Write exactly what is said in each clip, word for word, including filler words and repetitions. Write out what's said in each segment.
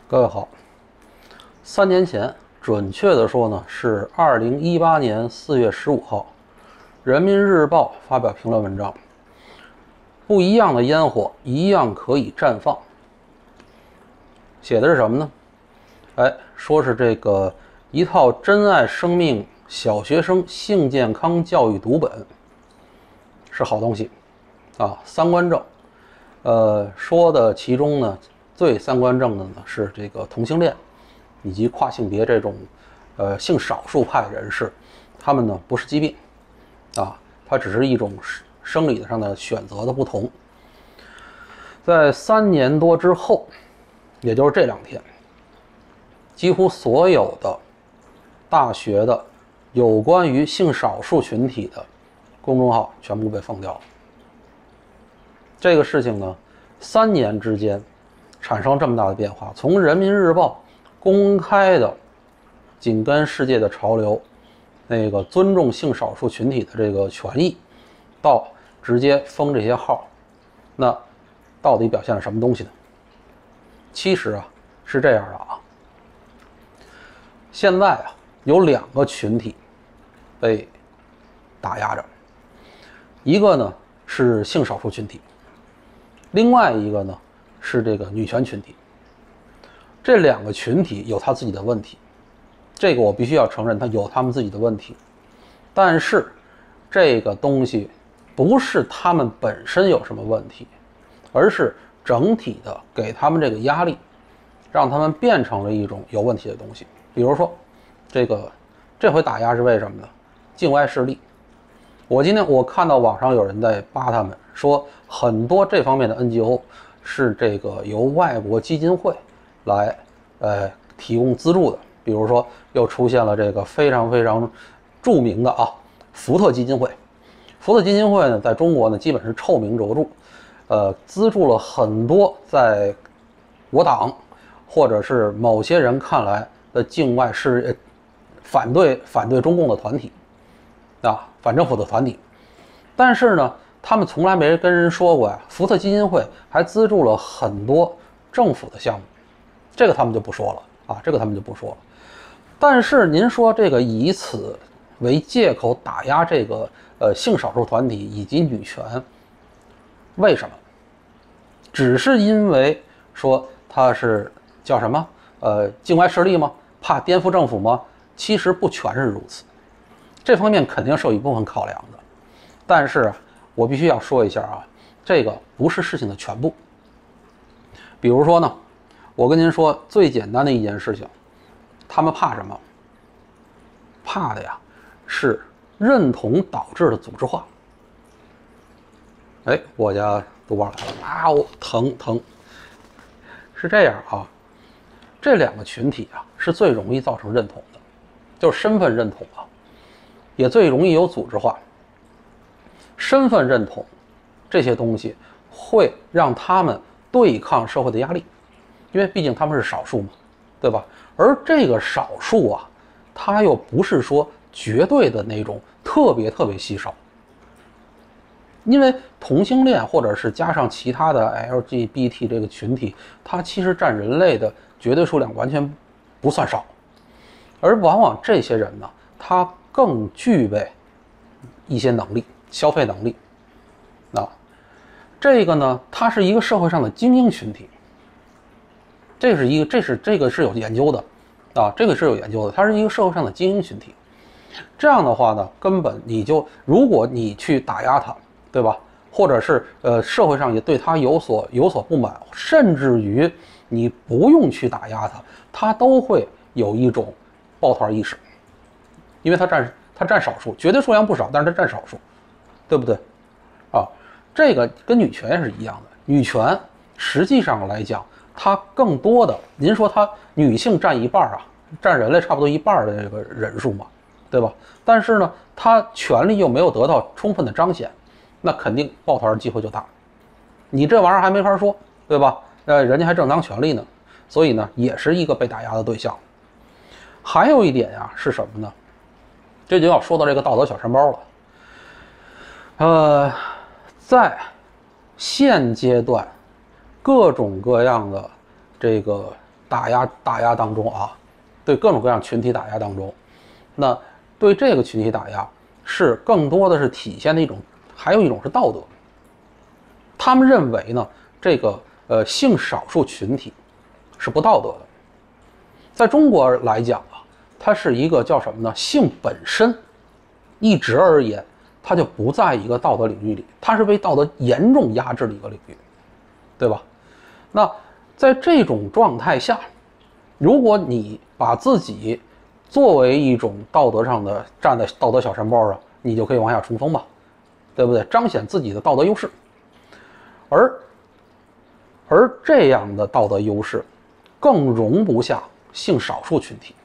各位好，三年前，准确的说呢是二零一八年四月十五号，《人民日报》发表评论文章，不一样的烟火一样可以绽放。写的是什么呢？哎，说是这个一套珍爱生命小学生性健康教育读本，是好东西啊，三观正。呃，说的其中呢。最三观正的呢是这个同性恋，以及跨性别这种，呃性少数派人士，他们呢不是疾病，啊，它只是一种生理上的选择的不同。在三年多之后，也就是这两天，几乎所有的大学的有关于性少数群体的公众号全部被封掉了。这个事情呢，三年之间。产生这么大的变化，从人民日报公开的紧跟世界的潮流，那个尊重性少数群体的这个权益，到直接封这些号，那到底表现了什么东西呢？其实啊是这样的啊，现在啊有两个群体被打压着，一个呢是性少数群体，另外一个呢是这个女权群体。这两个群体有他自己的问题，这个我必须要承认，他有他们自己的问题。但是这个东西不是他们本身有什么问题，而是整体的给他们这个压力，让他们变成了一种有问题的东西。比如说，这个这回打压是为什么呢？境外势力。我今天我看到网上有人在扒他们，说很多这方面的 N G O。是这个由外国基金会来呃提供资助的，比如说又出现了这个非常非常著名的啊福特基金会。福特基金会呢，在中国呢基本是臭名卓著，呃，资助了很多在我党或者是某些人看来的境外是反对反对中共的团体啊，反政府的团体，但是呢。他们从来没跟人说过呀，福特基金会还资助了很多政府的项目，这个他们就不说了啊，这个他们就不说了。但是您说这个以此为借口打压这个呃性少数团体以及女权，为什么？只是因为说他是叫什么呃境外势力吗？怕颠覆政府吗？其实不全是如此，这方面肯定是有一部分考量的，但是。我必须要说一下啊，这个不是事情的全部。比如说呢，我跟您说最简单的一件事情，他们怕什么？怕的呀是认同导致的组织化。哎，我家毒包来了，啊，我疼疼。是这样啊，这两个群体啊是最容易造成认同的，就是身份认同啊，也最容易有组织化。身份认同这些东西会让他们对抗社会的压力，因为毕竟他们是少数嘛，对吧？而这个少数啊，它又不是说绝对的那种特别特别稀少，因为同性恋或者是加上其他的 L G B T 这个群体，它其实占人类的绝对数量完全不算少，而往往这些人呢，他更具备一些能力。消费能力，啊，这个呢，它是一个社会上的精英群体。这是一个，这是这个是有研究的，啊，这个是有研究的，它是一个社会上的精英群体。这样的话呢，根本你就，如果你去打压他，对吧？或者是呃，社会上也对他有所有所不满，甚至于你不用去打压他，他都会有一种抱团意识，因为他占他占少数，绝对数量不少，但是他占少数。对不对？啊，这个跟女权也是一样的。女权实际上来讲，它更多的，您说它女性占一半啊，占人类差不多一半的这个人数嘛，对吧？但是呢，它权利又没有得到充分的彰显，那肯定抱团机会就大。你这玩意儿还没法说，对吧？呃，人家还正当权利呢，所以呢，也是一个被打压的对象。还有一点呀，是什么呢？这就要说到这个道德小山包了。呃，在现阶段，各种各样的这个打压打压当中啊，对各种各样群体打压当中，那对这个群体打压是更多的是体现的一种，还有一种是道德。他们认为呢，这个呃性少数群体是不道德的。在中国来讲啊，它是一个叫什么呢？性本身一直而言，它就不在一个道德领域里，它是被道德严重压制的一个领域，对吧？那在这种状态下，如果你把自己作为一种道德上的站在道德小山包上，你就可以往下冲锋嘛，对不对？彰显自己的道德优势。而而这样的道德优势更容不下性少数群体。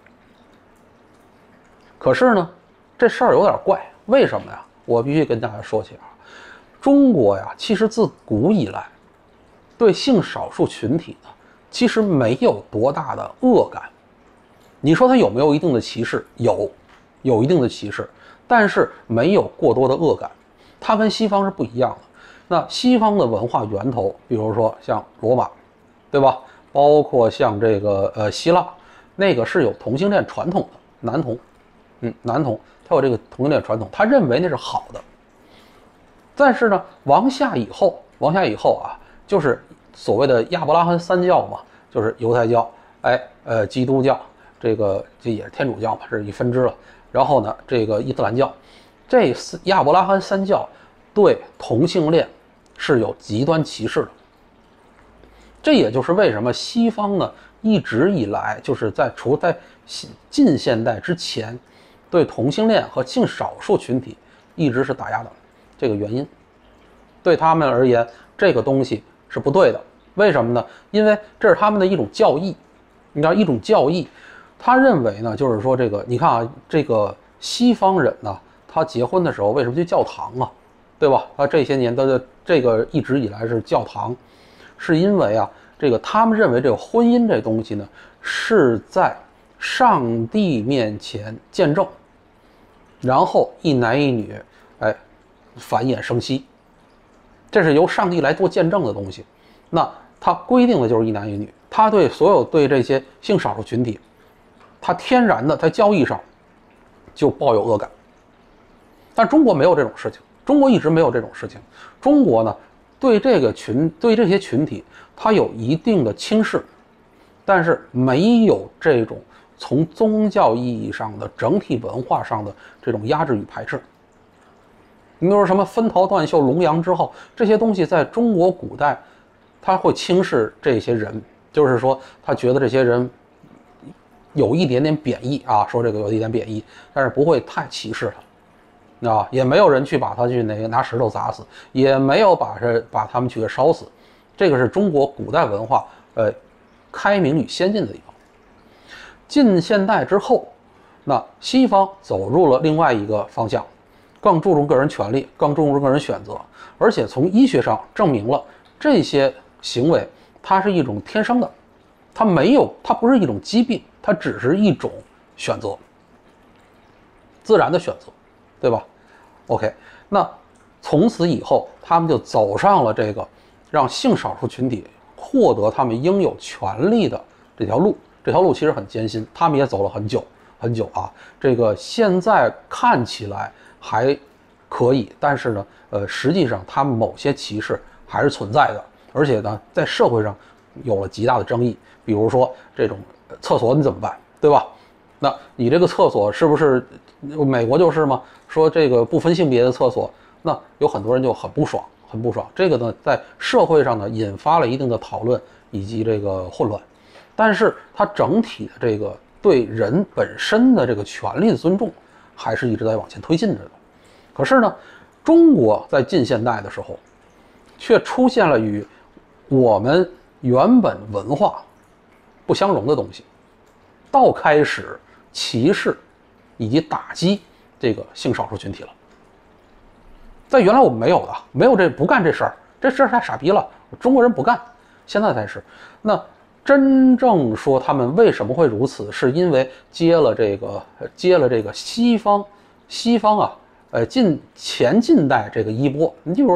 可是呢，这事儿有点怪，为什么呀？我必须跟大家说起啊，中国呀，其实自古以来对性少数群体呢，其实没有多大的恶感。你说它有没有一定的歧视？有，有一定的歧视，但是没有过多的恶感。它跟西方是不一样的。那西方的文化源头，比如说像罗马，对吧？包括像这个呃希腊，那个是有同性恋传统的，男同，嗯，男同，他有这个同性恋传统，他认为那是好的。但是呢，往下以后，往下以后啊，就是所谓的亚伯拉罕三教嘛，就是犹太教，哎，呃，基督教，这个这也是天主教嘛，是一分支了。然后呢，这个伊斯兰教，这四亚伯拉罕三教对同性恋是有极端歧视的。这也就是为什么西方呢一直以来就是在除在近现代之前，对同性恋和性少数群体一直是打压的这个原因。对他们而言，这个东西是不对的。为什么呢？因为这是他们的一种教义，你知道一种教义，他认为呢，就是说这个，你看啊，这个西方人呢，他结婚的时候为什么去教堂啊？对吧？他这些年的这个一直以来是教堂，是因为啊，这个他们认为这个婚姻这东西呢，是在上帝面前见证，然后一男一女，哎，繁衍生息，这是由上帝来做见证的东西。那他规定的就是一男一女，他对所有对这些性少数群体，他天然的在教义上就抱有恶感。但中国没有这种事情。中国一直没有这种事情，中国呢，对这个群，对这些群体，它有一定的轻视，但是没有这种从宗教意义上的、整体文化上的这种压制与排斥。你比如说什么分桃断袖、龙阳之后，这些东西在中国古代，他会轻视这些人，就是说他觉得这些人有一点点贬义啊，说这个有一点贬义，但是不会太歧视他。啊，也没有人去把他去那个拿石头砸死，也没有把这把他们去给烧死，这个是中国古代文化呃开明与先进的地方。近现代之后，那西方走入了另外一个方向，更注重个人权利，更注重个人选择，而且从医学上证明了这些行为它是一种天生的，它没有，它不是一种疾病，它只是一种选择，自然的选择。对吧 ？OK， 那从此以后，他们就走上了这个让性少数群体获得他们应有权利的这条路。这条路其实很艰辛，他们也走了很久很久啊。这个现在看起来还可以，但是呢，呃，实际上他们某些歧视还是存在的，而且呢，在社会上有了极大的争议。比如说这种厕所你怎么办，对吧？那你这个厕所是不是？美国就是嘛，说这个不分性别的厕所，那有很多人就很不爽，很不爽。这个呢，在社会上呢，引发了一定的讨论以及这个混乱。但是它整体的这个对人本身的这个权利的尊重，还是一直在往前推进着的。可是呢，中国在近现代的时候，却出现了与我们原本文化不相容的东西，到开始歧视以及打击这个性少数群体了。在原来我们没有的，没有这不干这事儿，这事儿太傻逼了，中国人不干，现在才是。那真正说他们为什么会如此，是因为接了这个接了这个西方西方啊，呃近前近代这个衣钵。你比如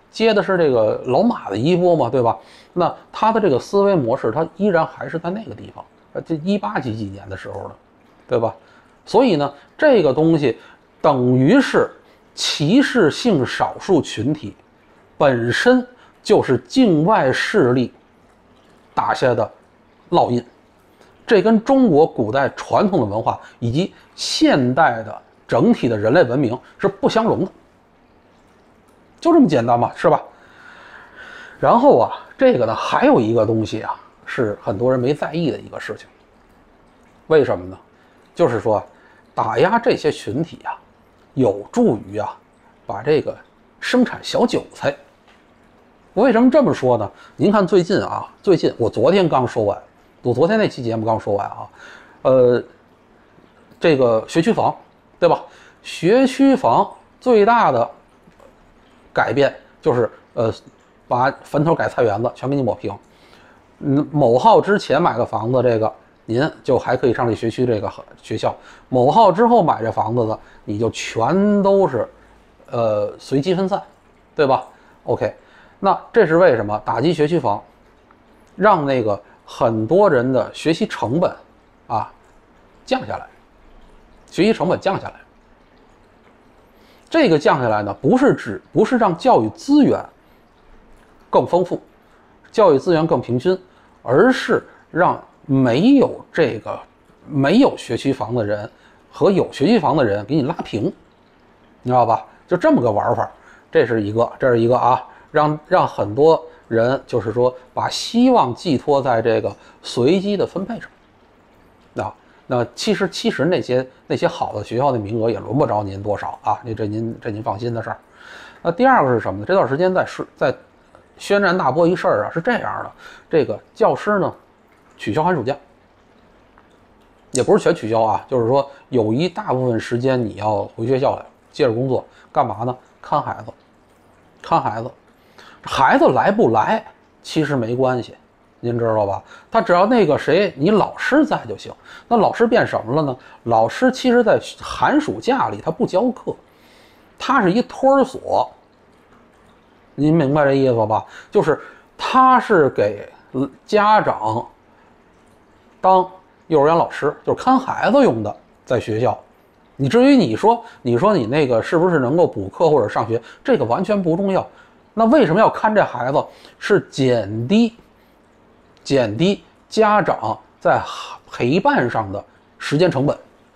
接的是这个老马的衣钵嘛，对吧？那他的这个思维模式，他依然还是在那个地方，呃，这一八几几年的时候的，对吧？所以呢，这个东西等于是歧视性少数群体本身就是境外势力打下的烙印，这跟中国古代传统的文化以及现代的整体的人类文明是不相容的，就这么简单嘛，是吧？然后啊，这个呢还有一个东西啊，是很多人没在意的一个事情。为什么呢？就是说，打压这些群体啊，有助于啊，把这个生产小韭菜。我为什么这么说呢？您看最近啊，最近我昨天刚说完，我昨天那期节目刚说完啊，呃，这个学区房，对吧？学区房最大的改变就是呃，把坟头改菜园子全给你抹平。嗯，某号之前买个房子，这个您就还可以上这学区这个学校；某号之后买这房子的，你就全都是呃随机分散，对吧 ？OK， 那这是为什么？打击学区房，让那个很多人的学习成本啊降下来，学习成本降下来。这个降下来呢，不是指不是让教育资源更丰富，教育资源更平均，而是让没有这个没有学区房的人和有学区房的人给你拉平，你知道吧？就这么个玩法，这是一个，这是一个啊，让让很多人就是说把希望寄托在这个随机的分配上，啊。那其实其实那些那些好的学校的名额也轮不着您多少啊，这这您这您放心的事儿。那第二个是什么呢？这段时间在是在轩然大波一事儿啊，是这样的，这个教师呢取消寒暑假，也不是全取消啊，就是说有一大部分时间你要回学校来接着工作，干嘛呢？看孩子，看孩子，孩子来不来其实没关系。您知道吧？他只要那个谁，你老师在就行。那老师变什么了呢？老师其实在寒暑假里他不教课，他是一托儿所。您明白这意思吧？就是他是给家长当幼儿园老师，就是看孩子用的，在学校。你至于你说你说你那个是不是能够补课或者上学，这个完全不重要。那为什么要看这孩子？是减低。减低家长在陪伴上的时间成本，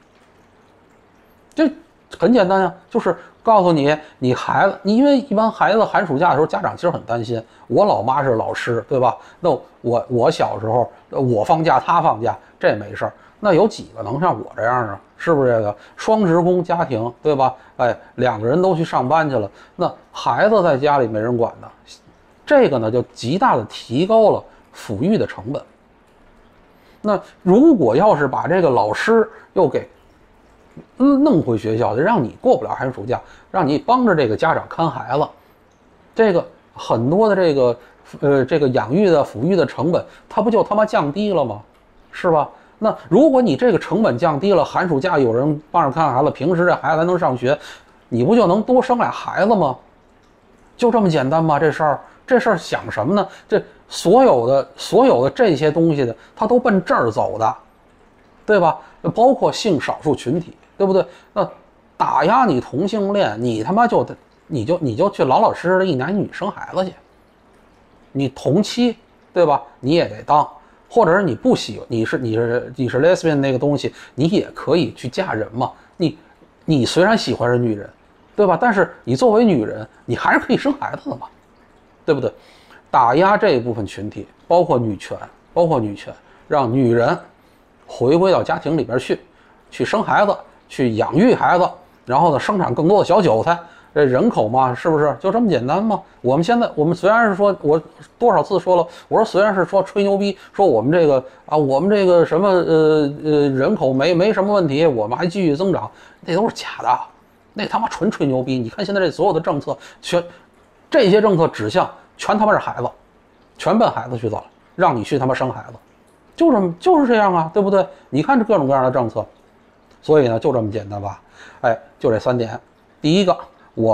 这很简单呀，就是告诉你，你孩子，你因为一般孩子寒暑假的时候，家长其实很担心。我老妈是老师，对吧？那我我小时候我放假，他放假，这没事儿。那有几个能像我这样啊？是不是这个双职工家庭，对吧？哎，两个人都去上班去了，那孩子在家里没人管的，这个呢就极大的提高了抚育的成本。那如果要是把这个老师又给弄回学校，就让你过不了寒暑假，让你帮着这个家长看孩子，这个很多的这个呃这个养育的抚育的成本，它不就他妈降低了吗？是吧？那如果你这个成本降低了，寒暑假有人帮着看孩子，平时这孩子还能上学，你不就能多生俩孩子吗？就这么简单吗？这事儿，这事儿想什么呢？这所有的所有的这些东西的，它都奔这儿走的，对吧？包括性少数群体，对不对？那打压你同性恋，你他妈就你就你就去老老实实的一男一女生孩子去。你同妻，对吧？你也得当，或者是你不喜，你是你是你是 lesbian 那个东西，你也可以去嫁人嘛。你你虽然喜欢是女人，对吧？但是你作为女人，你还是可以生孩子的嘛，对不对？打压这一部分群体，包括女权，包括女权，让女人回归到家庭里边去，去生孩子，去养育孩子，然后呢，生产更多的小韭菜。这人口嘛，是不是就这么简单吗？我们现在，我们虽然是说，我多少次说了，我说虽然是说吹牛逼，说我们这个啊，我们这个什么呃呃人口没没什么问题，我们还继续增长，那都是假的，那他妈纯吹牛逼。你看现在这所有的政策，全这些政策指向全他妈是孩子，全奔孩子去走了，让你去他妈生孩子，就这么就是这样啊，对不对？你看这各种各样的政策，所以呢就这么简单吧。哎，就这三点，第一个。我呢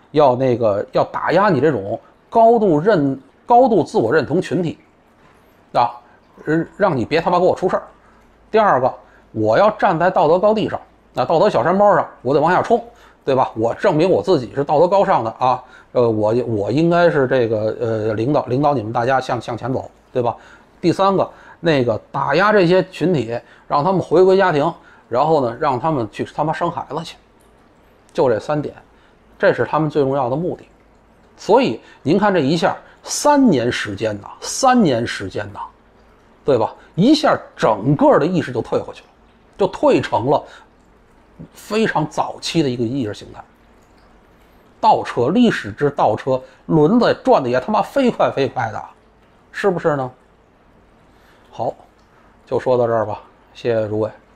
要那个要打压你这种高度认高度自我认同群体，啊，让你别他妈给我出事儿。第二个，我要站在道德高地上，那道德小山包上，我得往下冲，对吧？我证明我自己是道德高尚的啊，呃，我我应该是这个呃领导领导你们大家向向前走，对吧？第三个，那个打压这些群体，让他们回归家庭，然后呢，让他们去他妈生孩子去，就这三点，这是他们最重要的目的。所以您看这一下三年时间呐，三年时间呐，对吧？一下整个的意识就退回去了，就退成了非常早期的一个意识形态。倒车，历史之倒车，轮子转的也他妈飞快飞快的，是不是呢？好，就说到这儿吧，谢谢诸位。